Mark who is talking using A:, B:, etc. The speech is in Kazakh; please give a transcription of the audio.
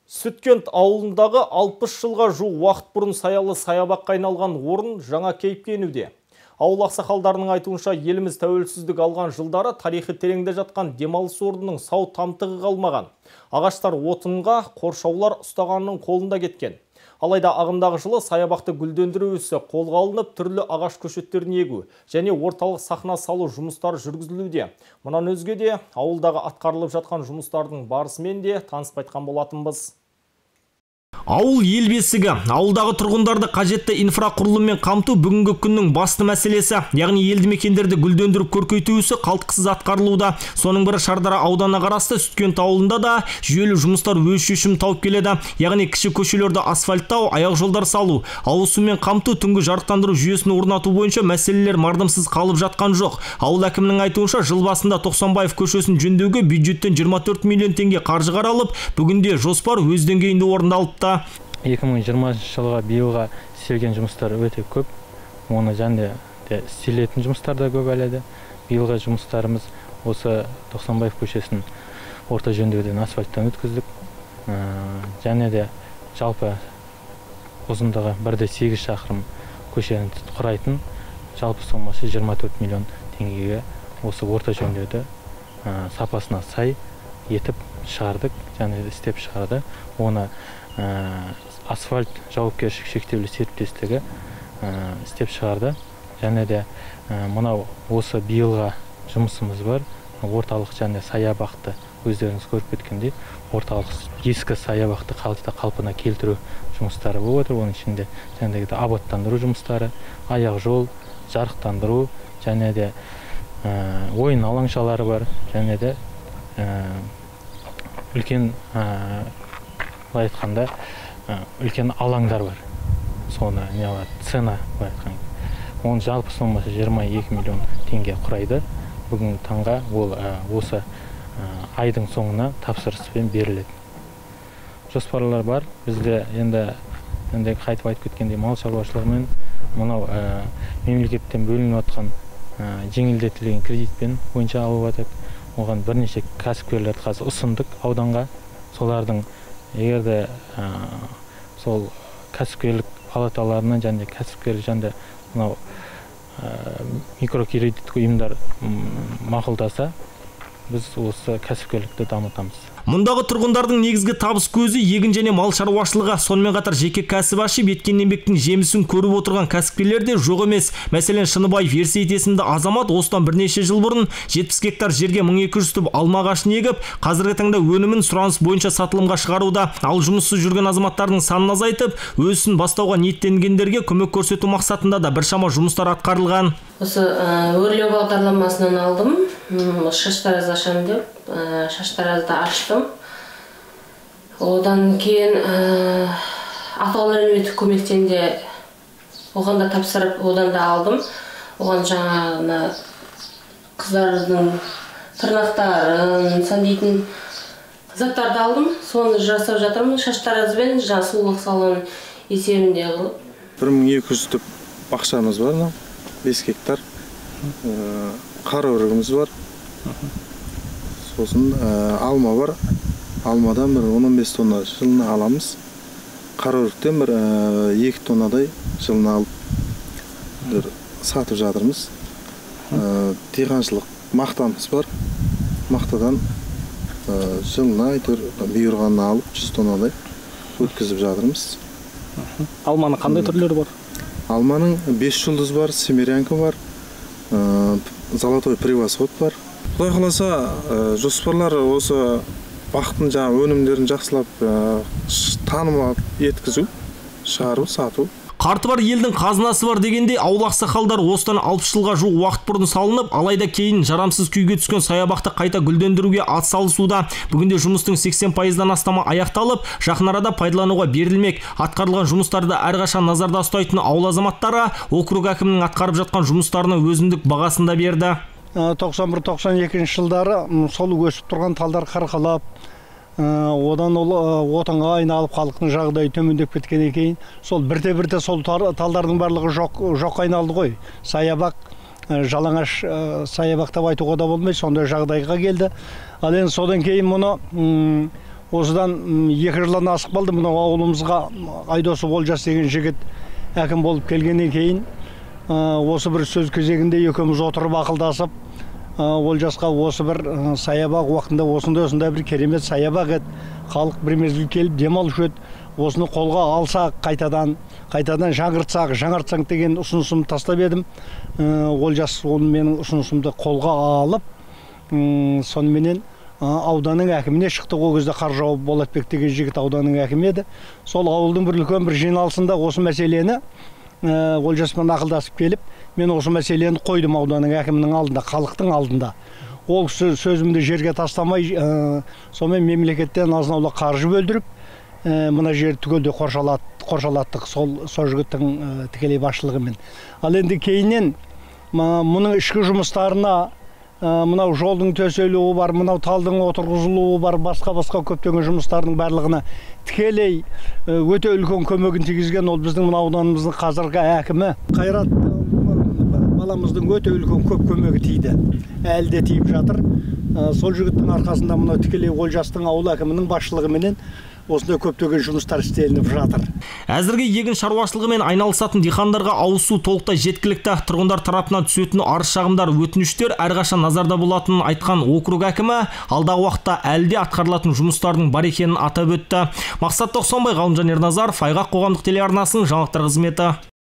A: Сүткент ауылындағы 60 жылға жуық уақыт бұрын саялы саябаққа айналған орын жаңа кейіпке енуде. Ауыл ақсақалдарының айтуынша, еліміз тәуелсіздік алған жылдары тарихы тереңде жатқан демалыс орнының сау тамтығы қалмаған. Ағаштар отынға, қоршаулар ұстағанның қолында кеткен. Алайда ағымдағы жылы саябақты гүлдендіру ісі қолға алынып, түрлі ағаш көшеттерін егу және орталық сахна салу жұмыстары жүргізілуде. Мұнан өзге де ауылдағы атқарылып жатқан жұмыстардың барысымен де танысып қайтқан болатынбыз. Ауыл ел бесігі. Ауылдағы тұрғындарды қажетті инфрақұрылыммен қамту бүгінгі күннің басты мәселесі. Яғни елді мекендерді гүлдендіріп көркейту ісі қалтқысыз атқарылуда. Соның бірі Шардара ауданына қарасты Сүткент ауылында да жүйелі жұмыстар өз шешімін тауып келеді. Яғни кіші көшелерді асфальттау, аяқ жолдар салу, ауыз сумен қамту, түнгі жарықтандыру жүйесін орнату бойынша мәселелер мардымсыз қалып жатқан жоқ. Ауыл әкімінің айтуынша, жыл басында Тоқсанбаев көшесін жөндеуге бюджеттен 24 миллион теңге қаржы қаралып, бүгінде жоспар өз деңгейінде орындалыпты.
B: 2020 жылға биылға істелген жұмыстар өте көп. Оны және де істелетін жұмыстар да көп әлі. Биылғы жұмыстарымыз осы Тоқсанбаев көшесін орта жөндеуден асфальттан өткіздік. Және де жалпы ұзындығы 1,8 шақырым көшені құрайтын жалпы сомасы 24 миллион теңгеге осы орта жөндеуді сапасына сай етіп шығардық, және істеп шығарды. Оны асфальт жауапкершілігі шектеулі серіктестігі істеп шығарды. Және де мынау осы биылға жұмысымыз бар. Орталық және саябақты өздеріңіз көріп кеткендей, орталық ескі саябақты қалпына келтіру жұмыстары болып отыр. Оның ішінде және де абаттандыру жұмыстары, аяқ жол, жарықтандыру, және де ойын алаңшалары бар, және де үлкен айтқанда үлкен алаңдар бар. Соны не алады, цена айтқан. Оның жалпы сомасы 22 миллион теңге құрайды. Бүгінгі таңға ол осы айдың соңына тапсырыспен беріледі. Жоспарлар бар. Бізде енді қайтып айтып кеткендей, мал шаруашылығымен мынау мемлекеттен бөлініп жатқан жеңілдетілген кредитпен бойынша алып жатыр. Оған бірнеше кәсіпкерлерді қазір ұсындық ауданға. Солардың егерде сол кәсіпкерлік палаталарынан және кәсіпкерлік және мынау микрокредиттік ұйымдар мақұлдаса, біз осы кәсіпкерлікті дамытамыз.
A: Мұндағы тұрғындардың негізгі табыс көзі егін және мал шаруашылығы, сонымен қатар жеке кәсіп ашып, еткен еңбектің жемісін көріп отырған кәсіпкерлер де жоқ емес. Мәселен, Шыныбаев Ерсейіт есімді азамат осыдан бірнеше жыл бұрын 70 гектар жерге 1200 түп алма ағашын егіп, қазіргі таңда өнімін сұраныс бойынша сатылымға шығаруда. Ал жұмыссыз жүрген азаматтардың санын азайтып, өз ісін бастауға ниеттенгендерге көмек көрсету мақсатында да біршама жұмыстар атқарылған.
C: Осы өрлеу бағдарламасынан алдым, шаштараз ашам деп, шаштаразды аштым. Одан кейін атаулы әлеуметтік көмектен де оған да тапсырып, одан да алдым. Оған жаңа қыздардың тырнақтарын, сандейтін заттарды алдым. Соны жасап жатырмын. Шаштаразбен сұлулық салон есебінде қылып.
D: 1200 түп бақшамыз бар, 5 гектар. Қара өрігіміз бар. Сосын алма бар. Алмадан бір 15 тонна жылына аламыз. Қара өріктен бір 2 тоннадай жылына алып сатып жатырмыз. Диқаншылық мақтамыз бар. Мақтадан жылына бұйырғанын алып 100 тоннадай өткізіп жатырмыз.
A: Алманың қандай түрлері бар?
D: Алманың 5 жұлдыз бар, семерянка бар, золотой превосход бар. Құдай қаласа, жоспарлар осы бақыттың өнімдерін жақсылап танымап еткізу, шығару, сату.
A: Қарты бар елдің қазынасы бар дегенде, ауыл ақсақалдар осыдан 60 жылға жуық уақыт бұрын салынып, алайда кейін жарамсыз күйге түскен саябақты қайта гүлдендіруге атсалысуда. Бүгінде жұмыстың 80%-дан астамы аяқталып, жақын арада пайдалануға берілмек. Атқарылған жұмыстарды әрқашан назарда ұстайтын ауыл азаматтары округ әкімінің атқарып жатқан жұмыстарына өзіндік бағасында берді.
E: 91-92 жылдары сол өсіп тұрған талдар қырқылып, одан отынға айналып халықтың жағдайы төмендеп кеткен екен. Сол бірте-бірте сол талдардың барлығы жоқ айналды ғой. Саябақ, жалаңаш саябақ деп айтуға да болмайды, сондай жағдайға келді. Ал енді содан кейін мұны осыдан 2 жылдан асып қалды. Мынау ауылымызға Айдосов Олжас деген жігіт әкім болып келгеннен кейін осы бір сөз кезегінде екеуміз отырып ақылдасып, Олжасқа осы бір саябақ уақытында осындай бір керемет саябақ еді. Халық бір мезгіл келіп демалушы еді. Осыны қолға алсақ, қайтадан жаңғыртсақ деген ұсынысымды тастап едім. Олжас менің ұсынысымды қолға алып, соныменен ауданның әкіміне шықты. Ол кезде Қаржауов Болатбек деген жігіт ауданның әкімі еді. Сол ауылдың бір үлкен бір жиналысында осы мәселені Олжаспен ақылдасып келіп, мен осы мәселені қойдым ауданның әкімінің алдында, халықтың алдында. Ол сөзімді жерге тастамай, сонымен мемлекеттен азын-аулақ қаржы бөлдіріп, мына жер түгелде қоршалаттық сол жігіттің тікелей басшылығымен. Ал енді кейіннен мұның ішкі жұмыстарына мынау жолдың төселуі бар, мынау талдың отырғызылуы бар, басқа көптеген жұмыстардың барлығына тікелей өте үлкен көмегін тигізген ол біздің мына ауданымыздың қазіргі әкімі Қайрат баламыздың өте үлкен көп көмегі тиді. Әлі де тиіп жатыр. Сол жігіттің арқасында мынау тікелей Олжастың ауыл әкімінің басшылығыменен осындай көптеген жұмыстар істелініп жатыр.
A: Әзірге егін шаруашылығымен айналысатын диқандарға ауызсу толықтай жеткілікті. Тұрғындар тарапынан түсетін арыз-шағымдар, өтініштер әрқашан назарда болатынын айтқан округ әкімі алдағы уақытта әлі де атқарылатын жұмыстардың бар екенін атап өтті. Мақсат Тоқсанбай, Ғалымжан Ерназаров, Айғақ қоғамдық телеарнасының жаңалықтар қызметі.